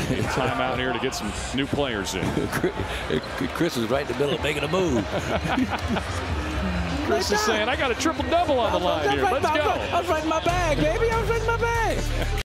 time out here to get some new players in. Chris is right in the middle of making a move. Chris is saying, I got a triple-double on the line here. Let's go. I was right in my bag, baby. I was right in my bag.